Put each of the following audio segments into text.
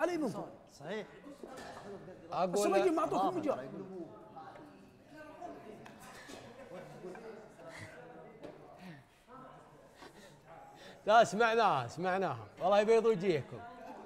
علي منكم. صحيح. اقول بس ما اعطوك المجال. لا سمعناها والله يبيض وجيهكم،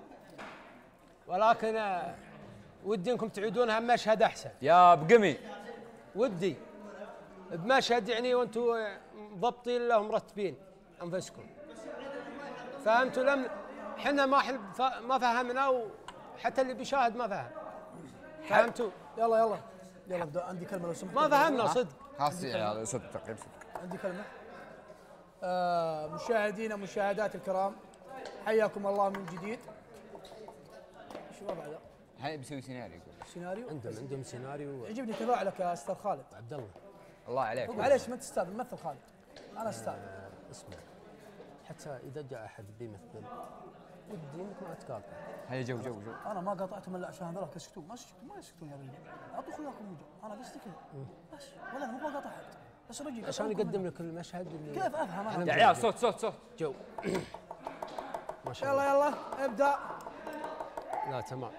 ولكن ودي انكم تعيدونها بمشهد احسن. يا بقمي ودي بمشهد يعني وانتم ضبطين له مرتبين انفسكم. فهمتوا؟ لم احنا ما فهمنا، وحتى اللي بيشاهد ما فهم. فهمتوا؟ يلا ابدا. عندي كلمه لو سمحت. ما فهمنا صدق. خلاص يا صدق. عندي كلمه. مشاهدينا مشاهدات الكرام، حياكم الله من جديد. شو بعد؟ هاي بيسوي سيناريو. سيناريو؟ عندهم سيناريو. يعجبني تفاعلك يا استاذ خالد. عبد الله الله عليك. معليش ما تستاذن، مثل خالد. انا استاذ. اسمع، حتى اذا جاء احد بيمثل ودي انك ما تقاطع. هيا جو. انا ما قاطعتهم الا عشان هذول يسكتون. ما يسكتون يا رجال. اعطوا خياركم وجو. انا قصدي كذا بس، ولا انا ما بقاطع حد، بس رجل عشان يقدم لك المشهد اللي كيف افهم انا. يا عيال صوت جو. ما شاء الله. يلا ابدا. لا تمام.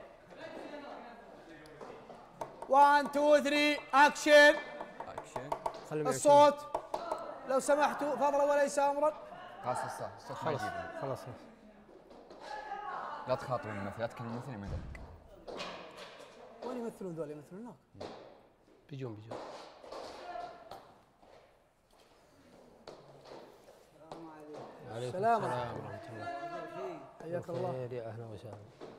1 2 3 اكشن. الصوت لو سمحتوا فضلا وليس امرا. خلاص الصوت ما يجيب. خلاص لا تخاطب الممثل، لا تكلم الممثل يمثلك. وين يمثلون ذول؟ يمثلون هناك. بيجون. السلام عليكم ورحمة الله. حياك الله. خير يا أهلا وسهلا.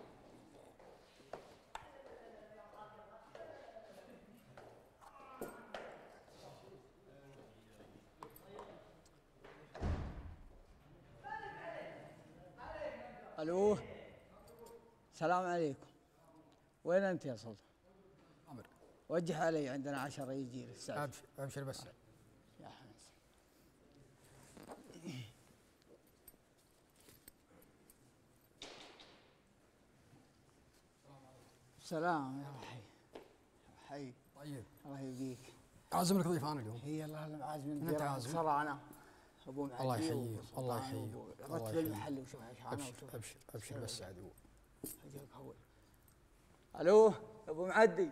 الو السلام عليكم. وين انت يا سلطان؟ امر. وجه علي، عندنا 10 يجي الساعه. ابشر بس يا حمد. سلام يا حي. طيب الله يبقيك. عازم لك ضيف انا اليوم. هي الله المعازم من انت عازم. صرعنا ابو معدي. الله يحييك الله يحييك. رتب المحل وشوف ايش ابشر بس عاد. الو ابو معدي.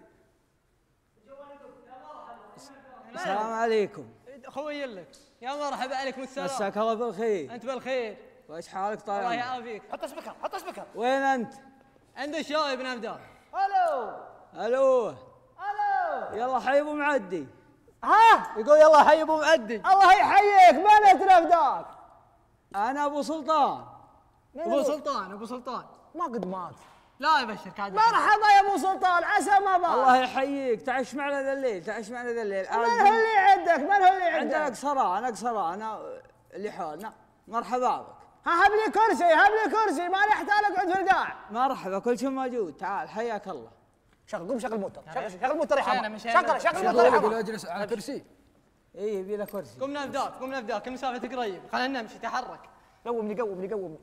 السلام عليكم. خوي لك يا مرحبا عليكم السلام. مساك الله بالخير. انت بالخير. وايش حالك طال الله عمرك؟ يعافيك. حط سبيكر. وين انت؟ عند الشاي بن ابدان. الو يلا حي ابو معدي. ها يقول يلا حي ابو معدي. الله يحييك. من انت نفداك؟ انا ابو سلطان. ابو سلطان ما قد مات. لا يبشرك عاد. مرحبا يا ابو سلطان، عسى ما بات. الله يحييك. تعيش معنا ذا الليل. من هو اللي عندك؟ عندك صراع انا اللي حولنا. مرحبا بك. هب لي كرسي ما نحتاج اقعد في القاع. مرحبا، كل شيء موجود. تعال حياك الله. شغل موتر. شغل موتر يا حمد. مشينا. شغل موتر يا حمد. اجلس على كرسي. ايه يبي له كرسي. قمنا نبداك المسافه قريب، خلينا نمشي. تحرك. قومني.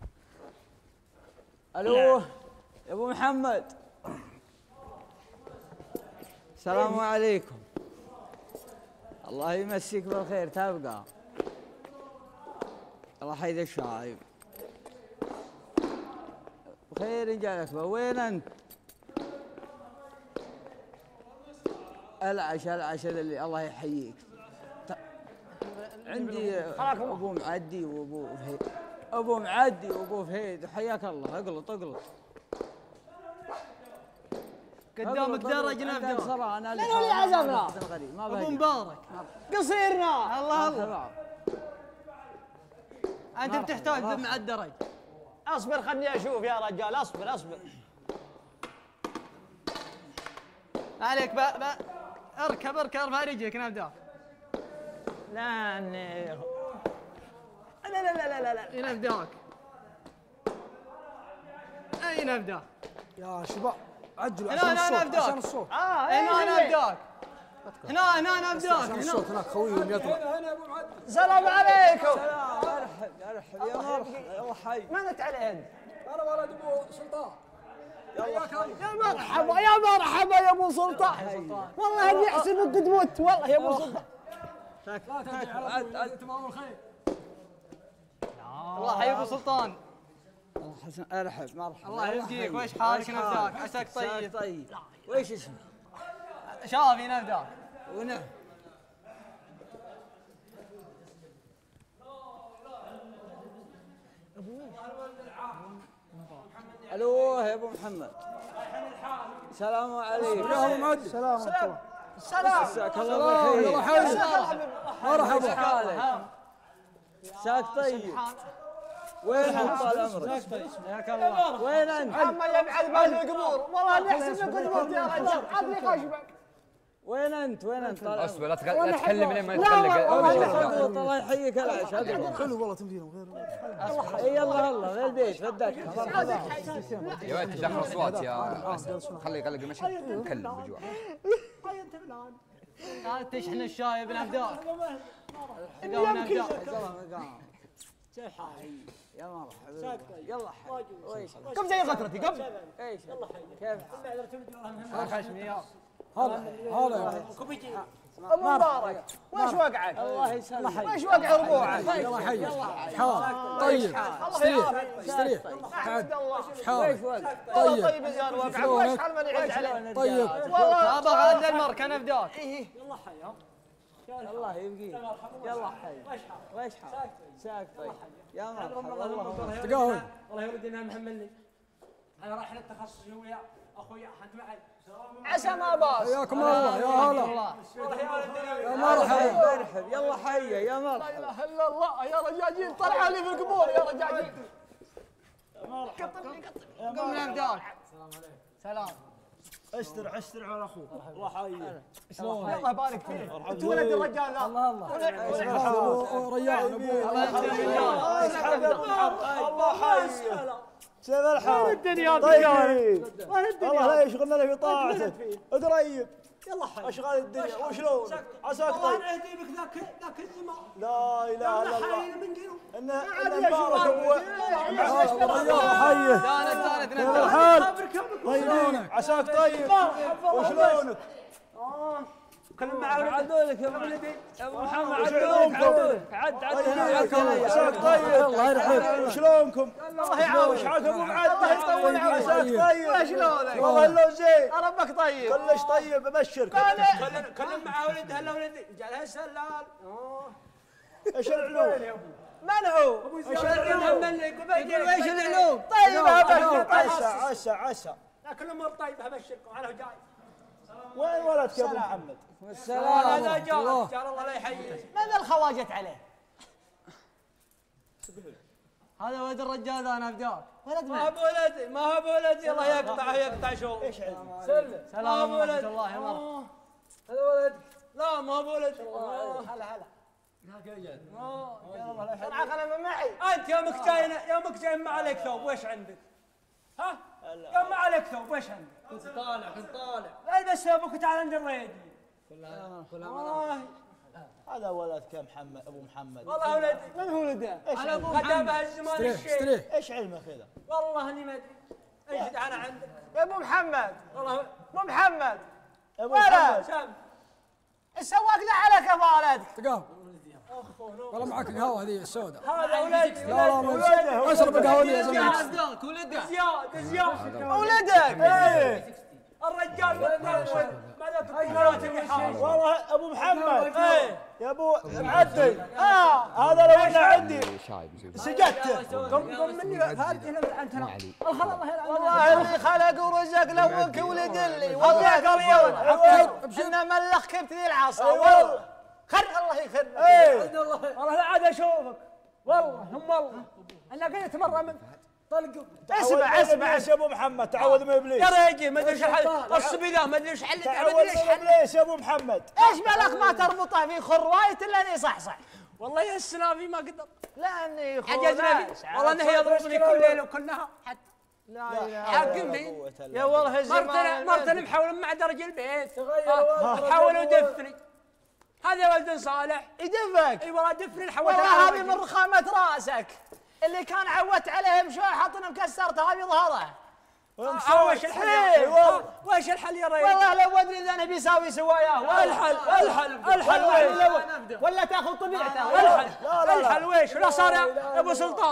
الو يا ابو محمد. السلام عليكم. الله يمسيك بالخير. تبقى الله حيد الشايب بخير. ان جالك وين انت؟ العشاء اللي الله يحييك. عندي ابو معدي وابو فهيد. حياك الله. اقلط قدامك درج نبدا. انا اللي عزمنا ابو مبارك قصيرنا. الله انت بتحتاج مع الدرج. اصبر خلني اشوف يا رجال. اصبر عليك اركب ارفع رجلك نبدا. لا نبداك. اي نبدا يا شباب عجلوا هنا عشان نبداك. الصوت. هنا نبداك. هنا نبداك. عشان الصوت هناك خويهم يطلع. السلام عليكم. ارحب يا مرحبا. يلا حي. من انت على يد؟ انا ولد ابو سلطان. يا مرحبا يا ابو سلطان. والله اني احسبك قد مت والله يا ابو سلطان. لا ترجع على تمام الخير. الله حي ابو سلطان. حسن ارحب مرحبا. الله يهديك، وش حالك نبداك؟ عساك طيب. طيب. وش اسمك؟ شافي نبداك. ونعم. الو يا ابو محمد. السلام عليكم. يا معد سلام عليكم. مساك الله بالخير. الله حي مرحبا. مساك طيب. وين طال عمرك؟ حياك الله. وين انت؟ عما يبعد بعد القبور، والله اني احسب انك قدمت يا رجال، عطني خشبك. وين انت طال عمرك؟ اصبر لا تتكلم لين ما والله يتخلق. الله يحييك العشاء. حلو والله تمثيلهم غير. يلا في البيت في الدكه. مرحبا. يا ولد تدخل اصوات يا اسد، خلي يقلق المشي تكلم بالجوع. لا تشحن الشاي ابن عبداك. كيف حالك؟ يا مرحبا. يلا حي. قم زي غترتي قم. ايش؟ يلا حي. كيف حالك؟ خشمي يا هلا ابو مبارك، وش وقعك؟ الله يسلمك. وش وقع ربوعك؟ يلا حي حال طيب استريح عبد الله حال والله طيب زين وقعك، وش حال ما نعد عليه؟ طيب والله ابغى عند المركه نبداك. الله يبقيك. يلا حي. وش حالك؟ ساك طيب. يا مرحبا. الله تقاهون والله يردنا محملني. انا رايح للتخصص ويا اخويا انت معي. عسى ما باص. حياكم الله يا هلا يا مرحبا. مرحبا. يلا حي يا مرحبا. لا اله الا الله يا رجاجين، طلعوا لي في القبور يا رجاجين. قم من عبداك. سلام. استرع على اخوك. الله حيك. الله يبارك فيك. انت ولد الرجال ذا. الله ريان الله حيك. سيف الحال. وين الدنيا طيب. وين الدنيا؟ الله لا يشغلنا في طاعته. ادريب. يلا حي. اشغال الدنيا وشلون؟ عساك طيب. والله انا اهدي بك ذاك الزمان. لا اله الا الله. حي من دينه. ان مبارك هو حيه. زانت كيف الحال؟ طيب عساك طيب. وشلونك؟ كلم مع عدولك يا ولدي. يا ابو محمد وشلونكم؟ عد عساك طيب. الله يرحمك. وشلونكم؟ الله يعاوش حالكم ابو معد. عساك طيب. وشلونك؟ والله لو زين. ربك طيب. كلش طيب ابشرك. كلم مع ولد هلا ولدي جالها السلال. ايش العلوم؟ من هو؟ ايش العلوم؟ ايش العلوم؟ طيب ابشر. عسى لكن الامور طيبه ابشركم انا جاي. وين ولدك يا ابو محمد؟ والسلام. هذا جار الله لا يحييك. من الخواجت عليه؟ هذا ولد الرجال ذا انا بداك. ولد ما من؟ هو بولدي ما هو بولدي الله يقطع شو. ايش عندك؟ سلام ورحمة الله يا مرحبا. هذا ولدك. لا ما هو بولدي. هلا طلع خلنا معي. انت يومك جاي ما عليك ثوب وش عندك؟ ها؟ يوم ما عليك ثوب وش عندك؟ كنت طالع. لا بس ثوبك تعال عند الريدي. والله هذا ولدك يا محمد ابو محمد. والله ولدي. من هو ولده؟ انا ابو خدامه الزمان الشيخ. استريح ايش علمك هذا؟ والله اني ما ادري. ايش انا عندك؟ يا ابو محمد. والله ابو محمد. ابو ولد. محمد. سام. السواق له على كفالتك. تقاهون والله معك القهوه هذه السوداء. هذا ولدي. لا ما اشرب القهوه دي يا زلمه. عبداك ولده. زياد. ولدك. الرجال متزوج بعد التكبيرات اللي حاول. والله ابو محمد. يا ابو معدي. هذا لو انا عندي سجدت. قم مني هذه هنا انت والله اللي خلق ورزق لوك ولد اللي والله قريون ان ملخ كبت ذي العصا والله خر الله يخر. والله لا عاد اشوفك والله هم والله انا قلت مره من طلقوا. اسمع يا ابو محمد تعوذ من ابليس. يا رجل ما ادري ايش الصبي ذا ما ادري ايش حل تعوذ من ابليس يا ابو محمد. ايش بالك ما تربطه في خروايه الا اني صحصح. والله يا السنافي ما قدر لاني عجزنا والله انه يضربني كل ليله وكل نهار حتى لا اله حاكم بي يا والله الزمان مرتنا محاول مع درج البيت حاولوا يدفني. هذا ولد صالح يدفك. اي والله دفني حولت والله هذه من رخامه راسك اللي كان عودت عليهم شوي حاطنا مكسرتها بظهره. وش الحل؟ وش الحل يا ريت؟ والله لو ادري اذا انا بيساوي سواياه. الحل ولا تاخذ طبيعته. الحل ويش؟ ولا صار يا ابو سلطان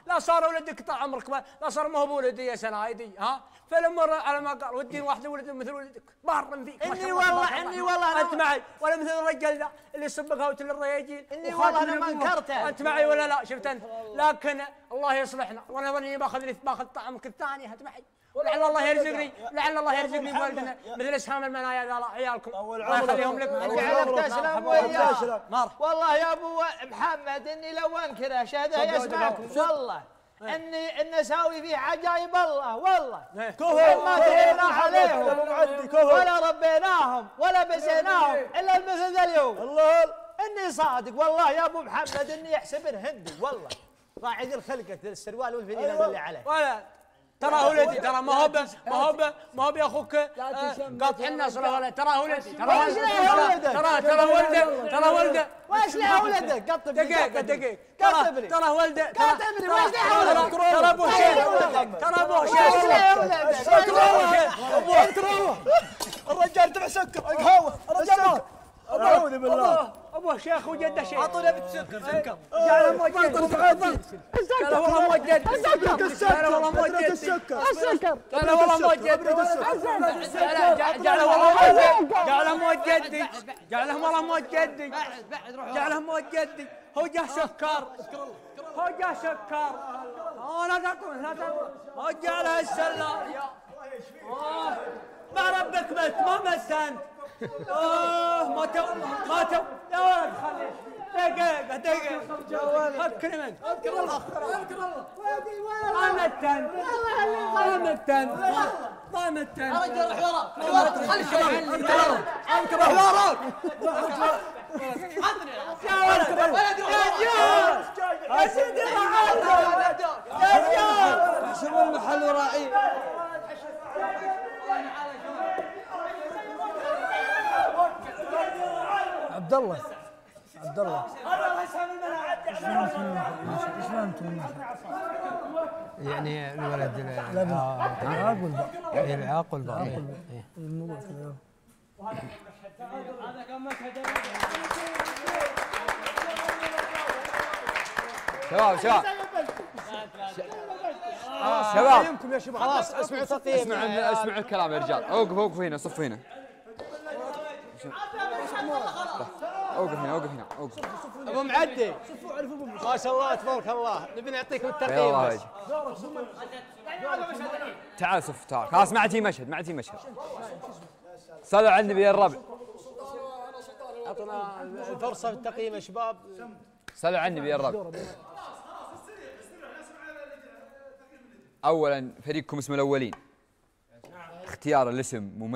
لا صار ولدك طال عمرك لا صار ما هو بولدي يا سنايدي ها فلما على ما قال ودي واحد ولد مثل ولدك بار فيك اني والله انت معي ولا مثل الرجال ذا اللي يسبق هوت للرياجيل اني والله انا ما انكرته انت معي ولا لا شفت انت لكن الله يصلحنا وانا ظني باخذ طعمك الثاني انت معي لعل الله يرزقني بولدنا مثل اسهام المنايا ذا عيالكم الله يخليهم لكم جعلك تسلم وياه والله يا ابو محمد اني لو انكره شهده يسمعكم والله اني اساوي فيه عجائب الله والله ما تعبنا عليهم ولا ربيناهم ولا بسيناهم الا مثل ذا اليوم الله اني صادق والله يا ابو محمد اني يحسبن هندي والله راعي ذي الخلقه السروال والفنينه اللي عليه ولا ترى ولدي ترى ما هو يا اخوك قاطع الناس ولا ترى ولدي ترى ولده وايش له ولده قطب دقيقه ترى ولده قطبني وايش له ولده ترى ابوه شيخ الرجال تبع سكر قهوه الرجال اعوذ بالله ابوه شيخ وجده شيخ اعطونا سكر جعله موجد قال والله موجد قال والله موجد السكر قال والله موجد جعله موجد هو جاه سكر لا تقول هو جعله السلام ما ربك ما مسنت ما تو يا ولد خليه دقيقة فكر منك اذكر الله ما متن الرجال روح ورا خلي الشباب اذكر وراك يا ولد يا سيدي يا حسب المحل وراعي عبد الله ايش فهمتوا يعني الولد العاق والبعض شباب خلاص اسمعوا تقييم اسمعوا الكلام يا رجال اوقفوا هنا صفوا هنا اوقف هنا ابو معدي ما شاء الله تبارك الله نبي نعطيكم التقييم بس تعال صف تعال خلاص ما عاد في مشهد صلوا على النبي يا الربع اعطونا الفرصه في التقييم يا شباب صلوا على النبي يا الربع اولا فريقكم اسم الاولين اختيار الاسم